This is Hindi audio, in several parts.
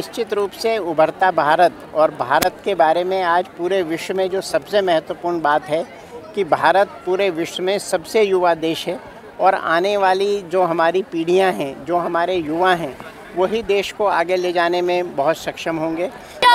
निश्चित रूप से उभरता भारत और भारत के बारे में आज पूरे विश्व में जो सबसे महत्वपूर्ण बात है कि भारत पूरे विश्व में सबसे युवा देश है और आने वाली जो हमारी पीढ़ियां हैं, जो हमारे युवा हैं, वही देश को आगे ले जाने में बहुत सक्षम होंगे।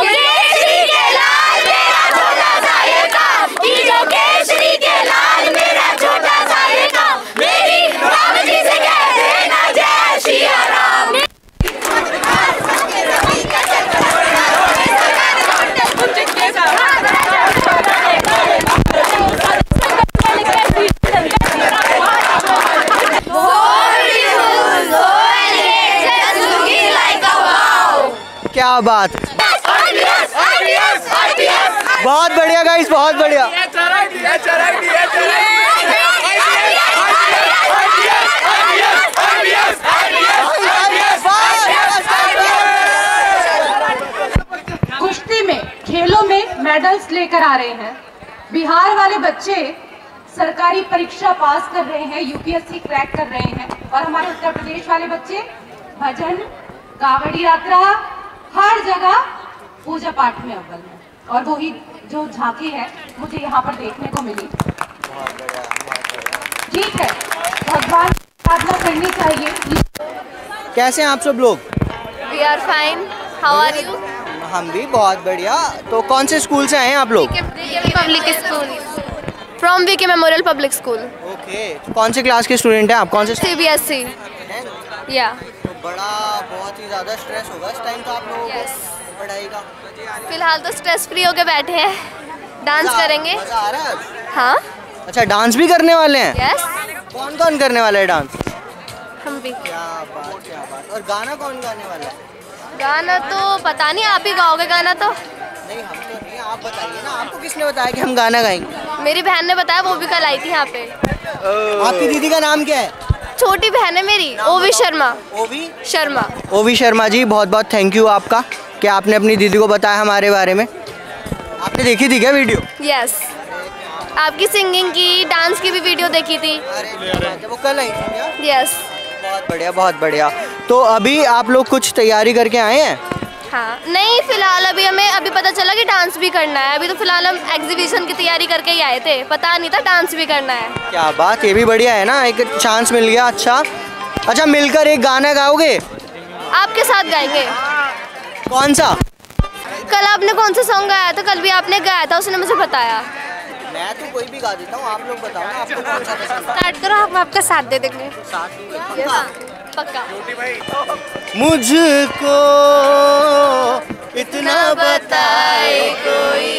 क्या बात, बहुत बढ़िया गाइस, बहुत बढ़िया। कुश्ती में, खेलों में मेडल्स लेकर आ रहे हैं। बिहार वाले बच्चे सरकारी परीक्षा पास कर रहे हैं, यूपीएससी क्रैक कर रहे हैं, और हमारे उत्तर प्रदेश वाले बच्चे भजन, कांवड़ी यात्रा, हर जगह पूजा पाठ में अव्वल है। और वही जो झांकी है मुझे यहाँ पर देखने को मिली। ठीक है, भगवान की प्रार्थना करनी चाहिए। कैसे हैं आप सब लोग? We are fine. How are you? हम भी बहुत बढ़िया। तो कौन से स्कूल से आए हैं आप लोग? Public school. From VK Memorial Public School. Okay, कौन से क्लास के स्टूडेंट हैं आप? कौन से? CBSE. या। तो बहुत ही ज़्यादा स्ट्रेस होगा इस टाइम तो आप लोगों को पढ़ाई का? फिलहाल तो स्ट्रेस फ्री होके बैठे हैं, डांस करेंगे। मजा आ रहा है? हाँ। अच्छा, डांस भी करने वाले हैं? यस। कौन कौन करने वाला है डांस? हम भी। क्या बात, क्या बात। और गाना कौन गाने वाला है? गाना तो पता नहीं, आप ही गाओगे गाना तो? नहीं, हम तो नहीं, आप बताइए ना। आपको किसने बताया कि हम गाना गाएंगे? मेरी बहन ने बताया, वो भी कल आई थी यहाँ पे। आपकी दीदी का नाम क्या है? छोटी बहन है मेरी, ओवी शर्मा। ओवी शर्मा। ओवी शर्मा जी, बहुत बहुत थैंक यू आपका कि आपने अपनी दीदी को बताया हमारे बारे में। आपने देखी थी क्या वीडियो? यस, आपकी सिंगिंग की, डांस की भी वीडियो देखी थी। अरे वो कल आई थी क्या? यस। बहुत बढ़िया, बहुत बढ़िया। तो अभी आप लोग कुछ तैयारी करके आए हैं? हाँ, नहीं फिलहाल अभी पता चला कि डांस भी करना है। अभी तो फिलहाल हम एग्जीबिशन की तैयारी करके ही आए थे, पता नहीं था डांस भी करना है। क्या बात, ये भी बढ़िया है ना, एक चांस मिल गया। अच्छा, मिलकर एक गाना गाओगे? आपके साथ गाएंगे। कौन सा? कल आपने कौन सा सॉन्ग गाया था? कल भी आपने गाया था, उसने मुझे बताया। मैं तो कोई भी गा देता हूँ, आप लोग बताओ ना आपको कौन सा पसंद है। स्टार्ट करो, हम आपका साथ दे देंगे। पक्का। मुझको इतना बताए कोई,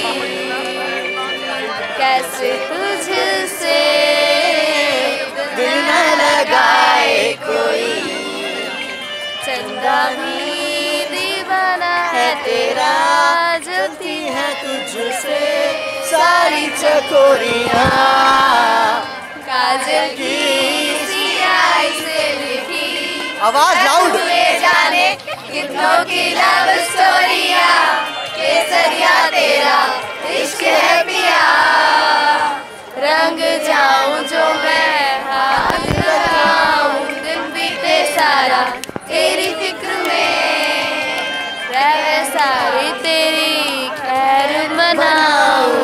कैसे तुझसे दिल न लगाए कोई, चंदा भी दीवाना है तेरा, जलती है तुझसे सारी चकोरियाँ, काजल की सियाही से लिखी, आवाज लाउड, जाने कितनों की लव स्टोरियाँ, केसरिया तेरा इश्क है पिया, रंग जाऊं जो मैं हाथ लगाऊं, दिन बीते सारा तेरी फिक्र में, रहे सारी तेरी खैर मनाऊं।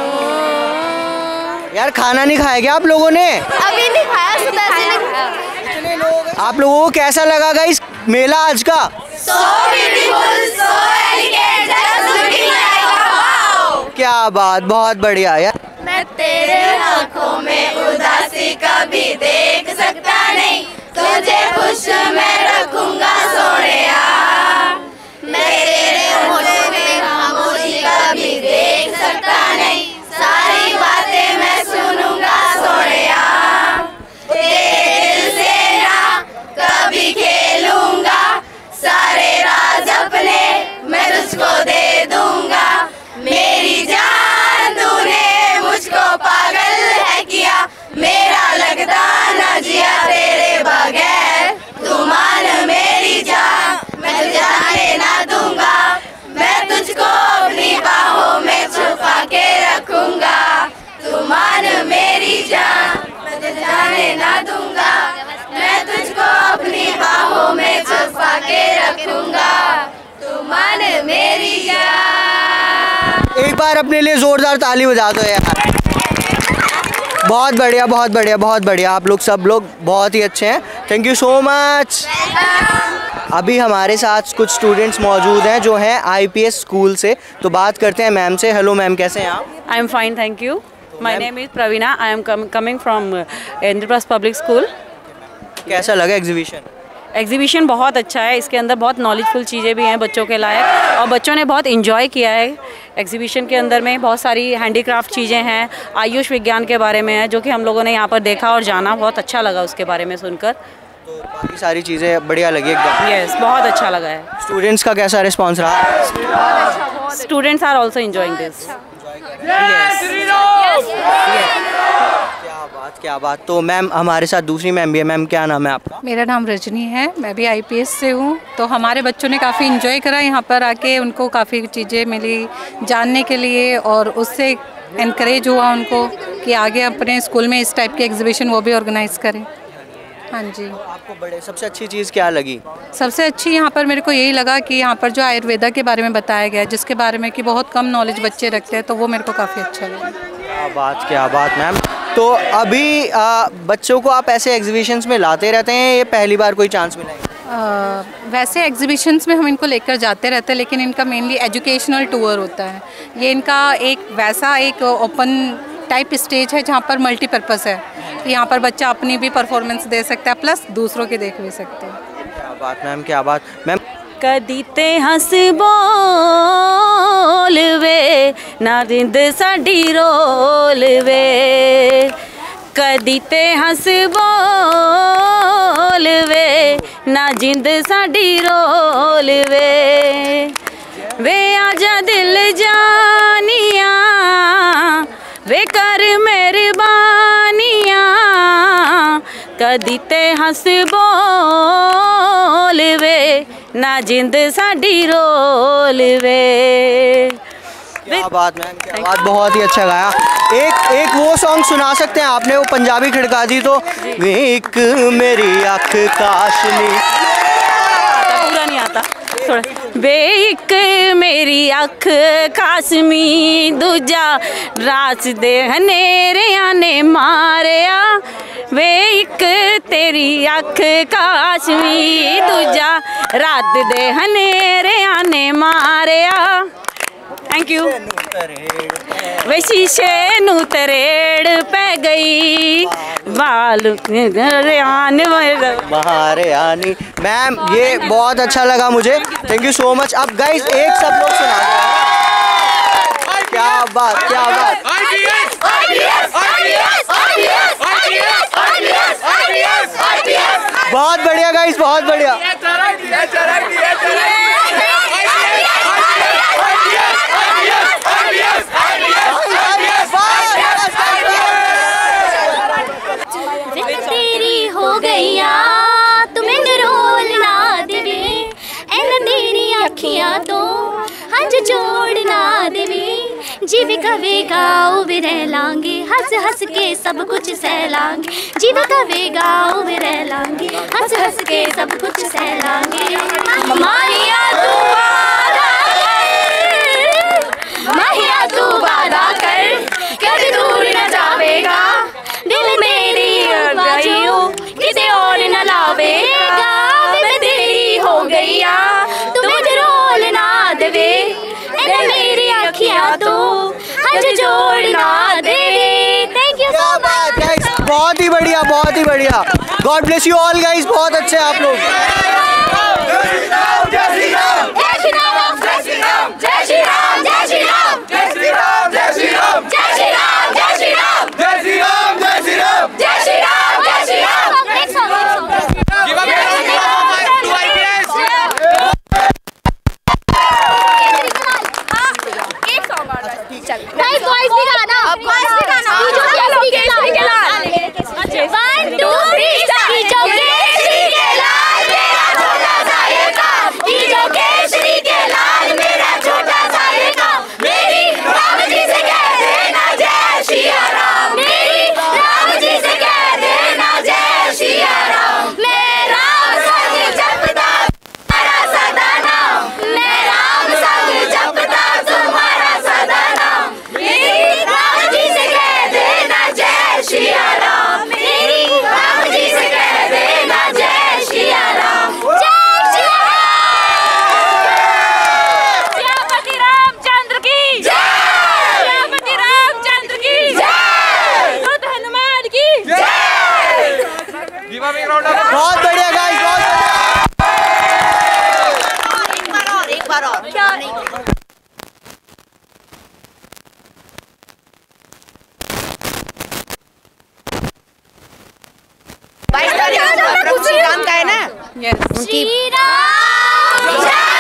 यार खाना नहीं खाया क्या आप लोगों ने? अभी नहीं खाया, सुबह से नहीं खाया। इतने लोग, आप लोगों को कैसा लगा गाइस मेला आज का? So beautiful, so elegant, just looking like a wow. क्या बात, बहुत बढ़िया यार। मैं तेरे आँखों में उदासी कभी देख सकता नहीं, तुझे खुश मैं रखूंगा सोनिया, मैं तेरे होठों में खामोशी कभी देख सकता नहीं, सारी बातें मैं सुनूंगा सोनिया, तेरे दिल से ना कभी खेलूंगा, सारे राज अपने मैं तुझको दे दूंगा, मेरी जान तूने मुझको पागल है किया, मेरा लगता न जिया तेरे बगैर, तू मान मेरी जान, मैं तुझे बार अपने लिए ज़ोरदार ताली बजा दो यार। बहुत बढ़िया, बहुत बढ़िया, बहुत बढ़िया। आप लोग सब लोग बहुत ही अच्छे हैं। Thank you so much. अभी हमारे साथ कुछ स्टूडेंट्स मौजूद हैं जो हैं IPS स्कूल से, तो बात करते हैं मैम से। हेलो मैम, कैसे हैं आप? I am fine, thank you. My name is Praveena. I am coming from Indraprastha public school. कैसा लगा एग्जीबिशन? एग्जीबिशन बहुत अच्छा है। इसके अंदर बहुत नॉलेजफुल चीज़ें भी हैं बच्चों के लायक, और बच्चों ने बहुत इन्जॉय किया है। एग्जीबिशन के अंदर में बहुत सारी हैंडीक्राफ्ट चीज़ें हैं, आयुष विज्ञान के बारे में है, जो कि हम लोगों ने यहाँ पर देखा और जाना। बहुत अच्छा लगा उसके बारे में सुनकर। तो बाकी सारी चीज़ें बढ़िया लगी एकदम? यस, बहुत अच्छा लगा है। स्टूडेंट्स का कैसा रिस्पॉन्स रहा? Students are also enjoying this. क्या बात। तो मैम हमारे साथ दूसरी मैम भी है। मैम क्या नाम है आपका? मेरा नाम रजनी है, मैं भी IPS से हूँ। तो हमारे बच्चों ने काफ़ी इन्जॉय करा यहाँ पर आके, उनको काफ़ी चीज़ें मिली जानने के लिए, और उससे इनकरेज हुआ उनको कि आगे अपने स्कूल में इस टाइप की एग्जीबिशन वो भी ऑर्गेनाइज़ करें। हाँ जी। आपको सबसे अच्छी चीज़ क्या लगी? सबसे अच्छी यहाँ पर मेरे को यही लगा कि यहाँ पर जो आयुर्वेदा के बारे में बताया गया, जिसके बारे में कि बहुत कम नॉलेज बच्चे रखते हैं, तो वो मेरे को काफ़ी अच्छा लगा। क्या बात मैम। तो अभी बच्चों को आप ऐसे एग्जीबिशंस में लाते रहते हैं, ये पहली बार कोई चांस मिला है? वैसे एग्जीबिशंस में हम इनको लेकर जाते रहते हैं, लेकिन इनका मेनली एजुकेशनल टूर होता है। ये इनका एक ओपन टाइप स्टेज है जहाँ पर मल्टीपर्पज़ है। यहाँ पर बच्चा अपनी भी परफॉर्मेंस दे सकता है, प्लस दूसरों की देख भी सकते हैं। क्या बात मैम, क्या बात मैम। कदी ते हंस बोल वे ना जिंद साडी रोल वे, कदी ते हंस बोल वे ना जिंद साडी रोल वे आजा दिल जानिया वे कर मेहरबानिया, कदी ते हंस बोल वे ना जिंद साडी रोल वे। क्या बात मैम, क्या बात। बहुत ही अच्छा गाया। एक वो सॉन्ग सुना सकते हैं आपने, वो पंजाबी खड़का दी तो, एक मेरी अख काशनी। पूरा नहीं आता थोड़ा। वे एक मेरी अख कासमी, दूजा रात दे हनेरिया ने मारिया, वे एक तेरी अख कासमी, दूजा रात दे हनेरिया ने मारिया। Thank you. वे शीशे नू तरेड़ पै गई, बाल महारियानी। मैम ये बहुत अच्छा लगा मुझे, थैंक यू सो मच। अब गाइस एक सब लोग सुना दो। क्या बात, क्या बात। बहुत बढ़िया गाइस, बहुत बढ़िया। तेरी हो गईया तुम्हें रोल ना देवे, एन तेरी अखियां तो हंज जोड़ ना देवे, जीव कवेगा उबे रह लांगे, हंस हंस के सब कुछ सह लांगे, जीव कवेगा उबे रह लांगे, हंस हंस के सब कुछ सह लांगे। माहिया तू वादा कर, माहिया तू वादा कर, कभी दूर न जावेगा, दिल मेरी किसे और न लावेगा, मैं तेरी हो गईया तुम्हें रोल ना देवे, मेरी अखियां तो हंज जोड़ ना देवे। Thank you so much guys, बहुत ही बढ़िया, बहुत ही बढ़िया। God bless you all guys, बहुत अच्छे आप लोग। जय श्री राम, जय श्री राम, जय श्री राम, जय श्री राम, जय श्री राम, जय श्री राम, जय श्री राम, जय श्री राम, जय श्री राम, जय श्री राम, जय श्री राम, जय श्री राम, जय श्री राम, जय Shri Ram. One, two, three, बार और क्या श्री राम का है ना? Shri Ram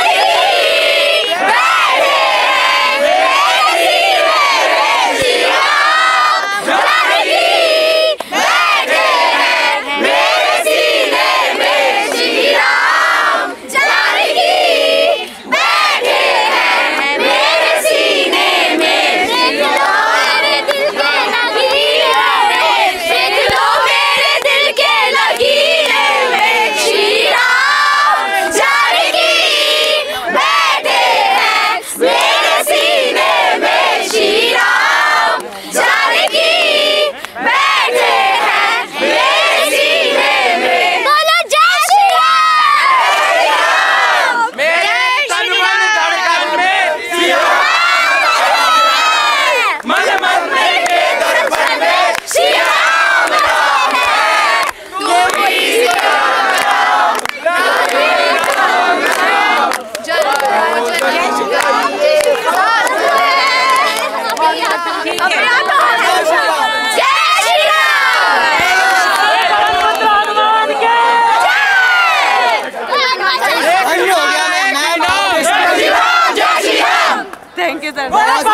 thank you sir.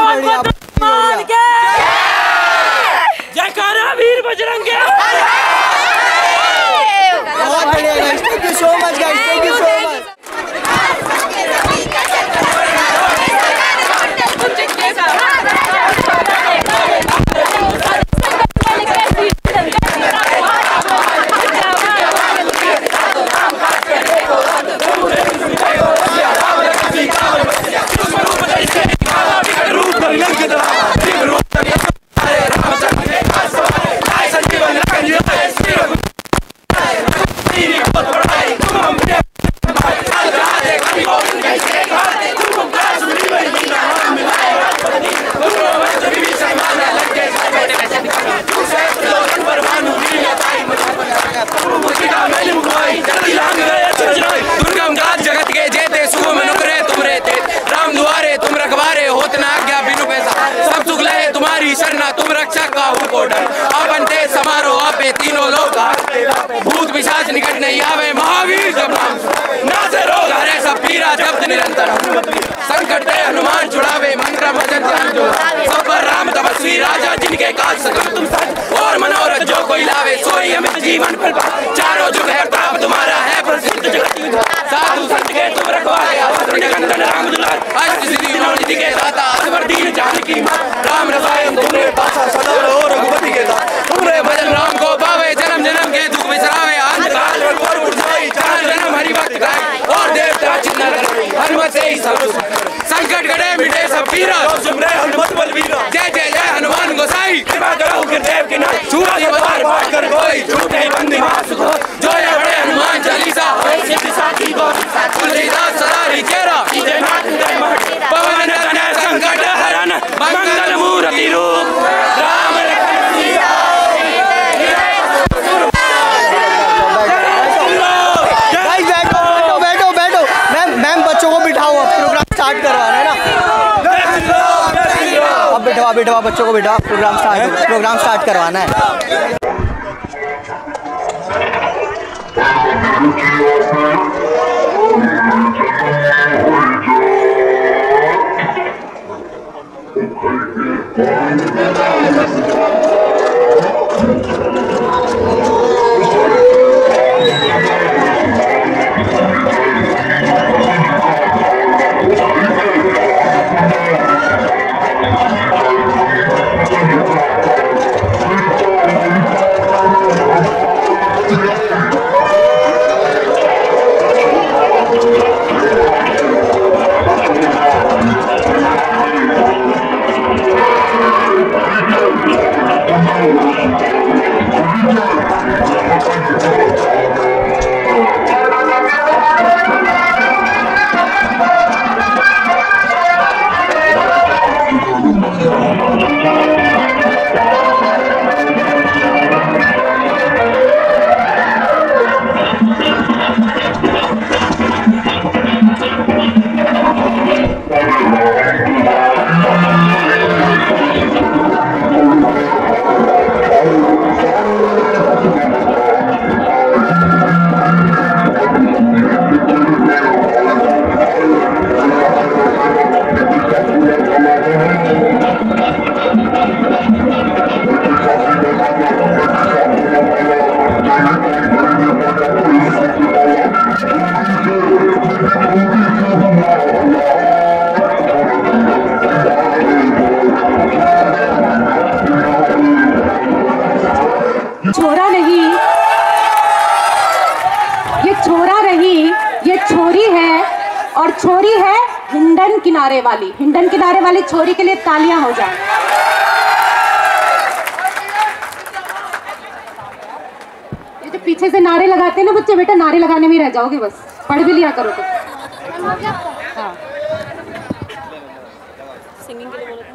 जयकारा वीर बजरंग। बहुत बढ़िया guys, thank you so much guys, thank you so much. भूत पिशाच निकट नहीं आवे, महावीर जब नाम ना से रोग हरे सब पीरा जब्त निरंतर। संकट दे हनुमान छुड़ावे, मंत्र भजन ध्यान जो सब पर राम तपस्वी राजा, जिनके काज सकल तुम सच और मनोरथ जो कोई लावे, सोई अमित जीवन फल पाए। चारों जुग है ताप तुम्हारा है प्रसिद्ध जगत, साधु संत के तुम रखवाले, राम दुलार अष्ट सिद्धि नौ निधि के दाता, असवर दीन जानकी मां, राम रसायन तुम्हारे पासा, सदा रहो रघुपति के दास। तुम्हारे भजन राम को पावे, जन्म जन्म के दुख बिसरावे, अंधकार और बुझाई, जन्म जन्म हरि भक्त गाए, और देवता चिन्ह लगाए, हनुमत से ही सब संकट गड़े मिटे सब पीरा, हनुमत बलवीरा। जय जय जय हनुमान गोसाई, कृपा करो गुरुदेव की नाई, छूटा ये बार बार कर कोई, झूठे बंदी मार सुखो, जो ये बड़े हनुमान चालीसा, सिद्धि साखी गो तुलसीदास सरारी चेरा, पवन तनय संकट हरन, मंगल मूर्ति रूप, राम लखन सीता। बैठो बैठो, मैम बच्चों को बिठाओ, अब प्रोग्राम स्टार्ट करवाना है ना। अब बिठवा बच्चों को बिठा, प्रोग्राम स्टार्ट करवाना है। हिंडन किनारे वाली छोरी के लिए तालियां हो जाए। ये जो पीछे से नारे लगाते हैं ना बच्चे, बेटा नारे लगाने में रह जाओगे, बस पढ़ भी लिया करो तो। हाँ। सिंगिंग के लिए बोलो।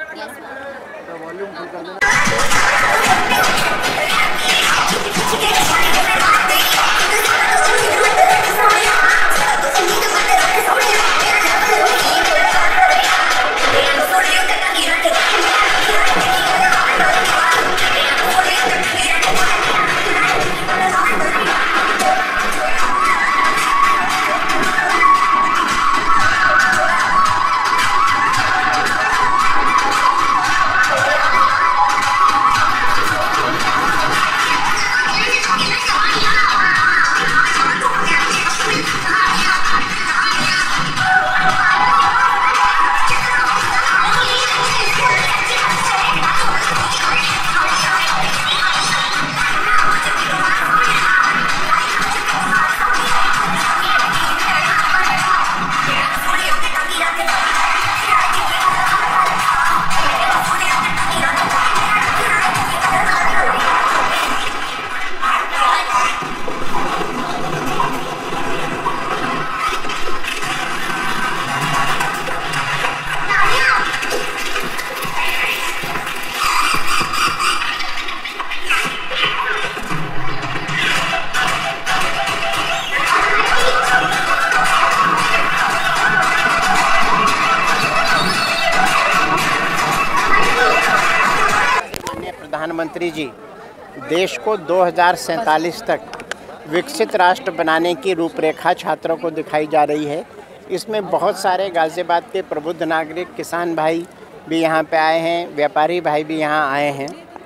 प्रधानमंत्री जी देश को 2047 तक विकसित राष्ट्र बनाने की रूपरेखा छात्रों को दिखाई जा रही है। इसमें बहुत सारे गाज़ियाबाद के प्रबुद्ध नागरिक, किसान भाई भी यहाँ पे आए हैं, व्यापारी भाई भी यहाँ आए हैं।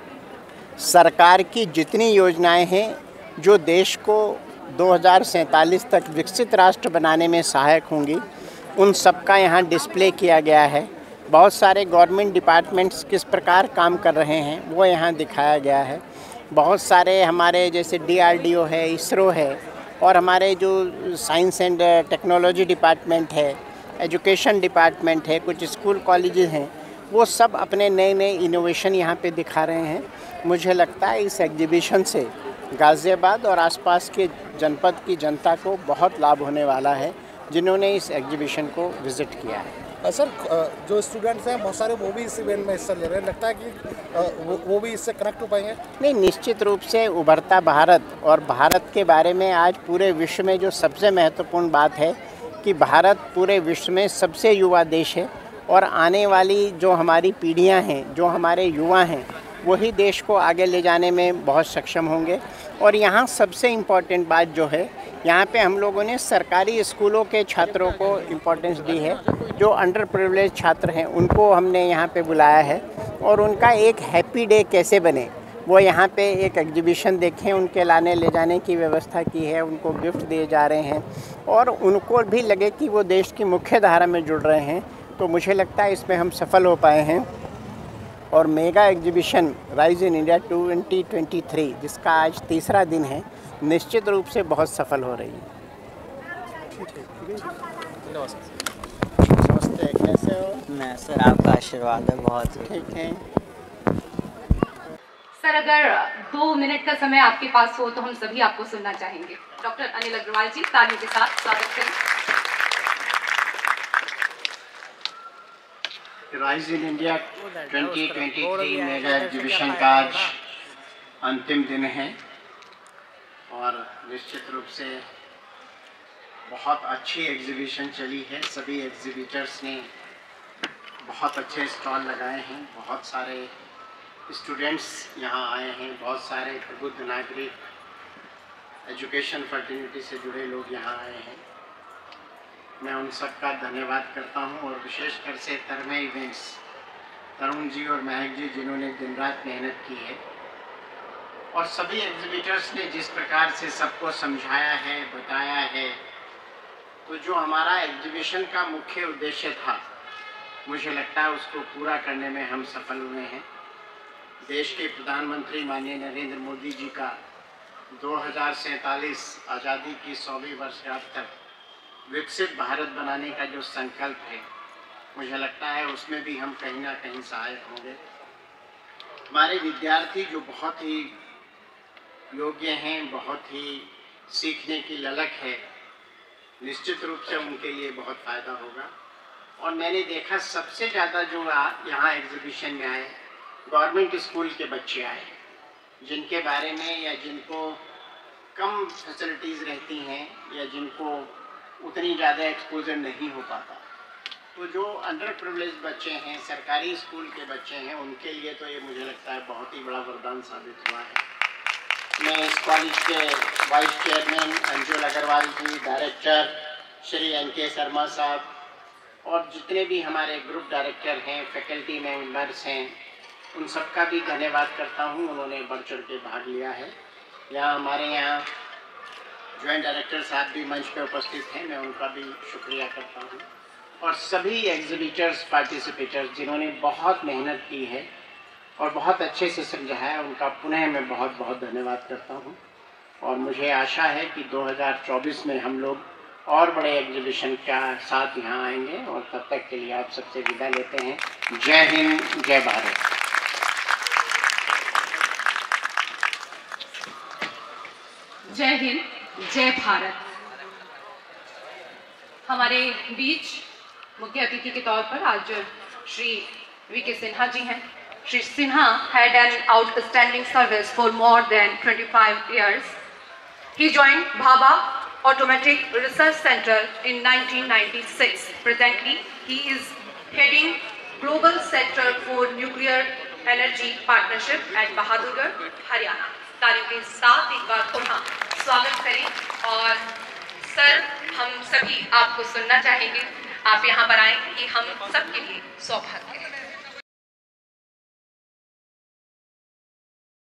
सरकार की जितनी योजनाएं हैं जो देश को 2047 तक विकसित राष्ट्र बनाने में सहायक होंगी, उन सब का यहाँ डिस्प्ले किया गया है। बहुत सारे गवर्नमेंट डिपार्टमेंट्स किस प्रकार काम कर रहे हैं वो यहाँ दिखाया गया है। बहुत सारे हमारे जैसे DRDO है, इसरो है, और हमारे जो साइंस एंड टेक्नोलॉजी डिपार्टमेंट है, एजुकेशन डिपार्टमेंट है, कुछ स्कूल कॉलेजेस हैं, वो सब अपने नए नए इनोवेशन यहाँ पे दिखा रहे हैं। मुझे लगता है इस एग्जीबिशन से गाज़ियाबाद और आसपास के जनपद की जनता को बहुत लाभ होने वाला है जिन्होंने इस एग्जीबिशन को विज़िट किया है। सर, जो स्टूडेंट्स हैं बहुत सारे वो भी इस इवेंट में हिस्सा ले रहे हैं, लगता है कि वो भी इससे कनेक्ट हो पाएंगे? नहीं, निश्चित रूप से उभरता भारत और भारत के बारे में आज पूरे विश्व में जो सबसे महत्वपूर्ण बात है कि भारत पूरे विश्व में सबसे युवा देश है, और आने वाली जो हमारी पीढ़ियां हैं, जो हमारे युवा हैं, वही देश को आगे ले जाने में बहुत सक्षम होंगे। और यहाँ सबसे इम्पॉर्टेंट बात जो है, यहाँ पे हम लोगों ने सरकारी स्कूलों के छात्रों को इम्पोर्टेंस दी है। जो अंडर प्रिविलेज छात्र हैं उनको हमने यहाँ पे बुलाया है, और उनका एक हैप्पी डे कैसे बने वो यहाँ पे एक एग्जीबिशन देखें, उनके लाने ले जाने की व्यवस्था की है, उनको गिफ्ट दिए जा रहे हैं, और उनको भी लगे कि वो देश की मुख्य धारा में जुड़ रहे हैं। तो मुझे लगता है इसमें हम सफल हो पाए हैं। और mega exhibition rise in India 2023 जिसका आज तीसरा दिन है, निश्चित रूप से बहुत सफल हो रही है। नमस्ते, कैसे हो? मैं सर, आपका आशीर्वाद है, बहुत ठीक है। सर, अगर 2 मिनट का समय आपके पास हो तो हम सभी आपको सुनना चाहेंगे। डॉक्टर अनिल अग्रवाल जी, तालियों के साथ स्वागत करें। Rise in India 2023 mega exhibition का आज अंतिम दिन है, और निश्चित रूप से बहुत अच्छी एग्जीबिशन चली है। सभी एग्जीबिटर्स ने बहुत अच्छे स्टॉल लगाए हैं, बहुत सारे स्टूडेंट्स यहाँ आए हैं, बहुत सारे प्रबुद्ध नागरिक, एजुकेशन फर्टिलिटी से जुड़े लोग यहाँ आए हैं। मैं उन सब का धन्यवाद करता हूँ, और विशेषकर से तरमे इवेंट्स, तरुण जी और महक जी जिन्होंने दिन रात मेहनत की है, और सभी एग्जीबिटर्स ने जिस प्रकार से सबको समझाया है, बताया है। तो जो हमारा एग्जीबिशन का मुख्य उद्देश्य था, मुझे लगता है उसको पूरा करने में हम सफल हुए हैं। देश के प्रधानमंत्री माननीय नरेंद्र मोदी जी का 2047 आज़ादी की 100वीं वर्षगांठ तक विकसित भारत बनाने का जो संकल्प है, मुझे लगता है उसमें भी हम कहीं ना कहीं सहायक होंगे। हमारे विद्यार्थी जो बहुत ही योग्य हैं, बहुत ही सीखने की ललक है, निश्चित रूप से उनके लिए बहुत फ़ायदा होगा। और मैंने देखा सबसे ज़्यादा जो यहाँ एग्जीबिशन में आए, गवर्नमेंट स्कूल के बच्चे आए, जिनके बारे में या जिनको कम फैसिलिटीज़ रहती हैं या जिनको उतनी ज़्यादा एक्सपोजर नहीं हो पाता, तो जो अंडर प्रिविलेज बच्चे हैं, सरकारी स्कूल के बच्चे हैं, उनके लिए तो ये मुझे लगता है बहुत ही बड़ा वरदान साबित हुआ है। मैं इस कॉलेज के vice chairman Anjul Agrawal ji, director Shri NK Sharma साहब और जितने भी हमारे ग्रुप डायरेक्टर हैं, फैकल्टी मेंबर्स हैं, उन सबका भी धन्यवाद करता हूं। उन्होंने बढ़ चढ़ के भाग लिया है। हमारे यहाँ जॉइंट डायरेक्टर साहब भी मंच पे उपस्थित हैं, मैं उनका भी शुक्रिया करता हूँ। और सभी एग्जिबिटर्स, पार्टिसिपेटर्स जिन्होंने बहुत मेहनत की है और बहुत अच्छे से समझाया, उनका पुनः मैं बहुत बहुत धन्यवाद करता हूँ। और मुझे आशा है कि 2024 में हम लोग और बड़े एग्जीबिशन का साथ यहाँ आएंगे। और तब तक के लिए आप सबसे विदा लेते हैं। जय हिंद, जय भारत। जय हिंद, जय भारत। हमारे बीच मुख्य अतिथि के तौर पर आज श्री VK सिन्हा जी हैं। Shri Sinha had an outstanding service for more than 25 years. He joined Bhabha Automatic Research Center in 1996. Presently, he is heading Global Center for Nuclear Energy Partnership at Bahadurgarh, Haryana. तालियों के साथ एक बार पुनः स्वागत करें। और सर, हम सभी आपको सुनना चाहेंगे। आप यहाँ पर आए, ये हम सबके लिए सौभाग्य है।